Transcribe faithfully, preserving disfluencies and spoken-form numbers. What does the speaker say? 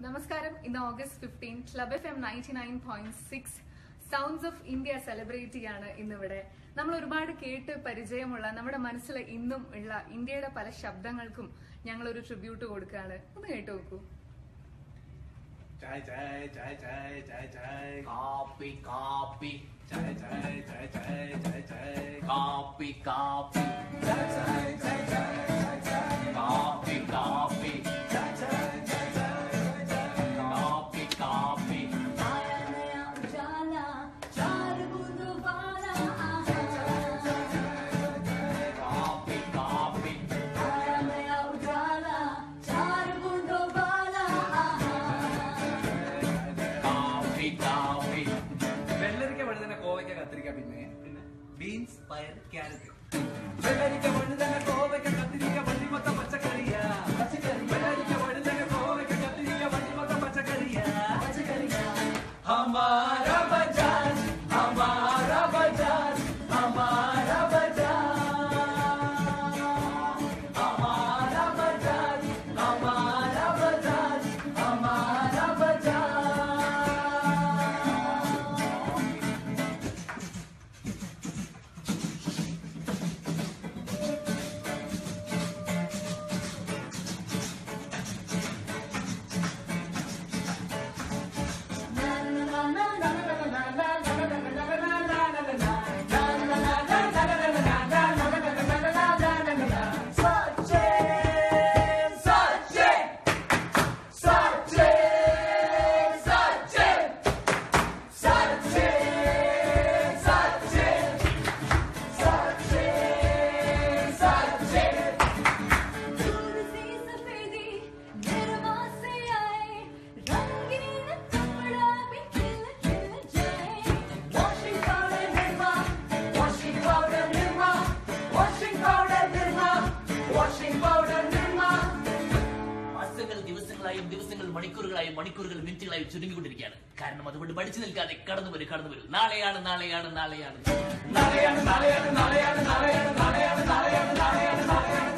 നമസ്കാരം. ഇന്ന് August fifteen Club F M ninety nine point six sounds of India celebrate ചെയ്യാണ് ഇന്നിവിടെ. നമ്മൾ ഒരുപാട് കേട്ട് പരിചയമുള്ള നമ്മുടെ മനസ്സിൽ ഇന്നും ഉള്ള ഇന്ത്യയുടെ പല ശബ്ദങ്ങൾക്കും ഞങ്ങൾ ഒരു ട്രിബ്യൂട്ട് കൊടുക്കുകയാണ്. ഒന്ന് കേട്ടു നോക്കൂ. ചായ ചായ ചായ ചായ ചായ ചായ കാപ്പി കാപ്പി ചായ ചായ ചായ ചായ ചായ ചായ കാപ്പി കാപ്പി ചായ ചായ ചായ ചായ ചായ കാപ്പി കാപ്പി ചായ ചായ ചായ ചായ ചായ കാപ്പി കാപ്പി आया नया उजाला चार बूंदों वाला കാപ്പി കാപ്പി आया नया उजाला चार बूंदों वाला കാപ്പി കാപ്പി വെള്ളരിക്ക വഴുതന കോവയ്ക്ക കത്തിരിക്ക പിന്നെ പിന്നെ ബീൻസ് പയർ ക്യാരറ്റ് വെള്ളരിക്ക വഴുതന കോവയ്ക്ക കത്തിരിക്ക വണ്ടി മൊത്തം പച്ചക്കറിയാ വെള്ളരിക്ക വഴുതന കോവയ്ക്ക കത്തിരിക്ക വണ്ടി മൊത്തം പച്ചക്കറിയാ हमारा बजाज हमारा बजाज हमारा बजाज हमारा बजाज हमारा बजाज हमारा बजाज दूर से सफेदी निर्मा से आए रंगीन कपड़ा भी खिल खिल जाए washing powder Nirma washing powder Nirma washing powder Nirma washing powder Nirma മാസങ്ങൾ ദിവസങ്ങളായും ദിവസങ്ങൾ മണിക്കൂറുകളായും മണിക്കൂറുകൾ മിനിറ്റുകളായും ചുരുങ്ങിക്കൊണ്ടിരിക്കുകയാണ്. കാരണം അതുകൊണ്ട് മടിച്ചു നിൽക്കാതെ കടന്നു വരും കടന്നു വരും നാളെയാണ് നാളെയാണ് നാളെയാണ് നാളെയാണ് നാളെയാണ് നാളെയാണ് നാളെയാണ് നാളെയാണ് നാളെയാണ് നാളെയാണ് നാളെയാണ്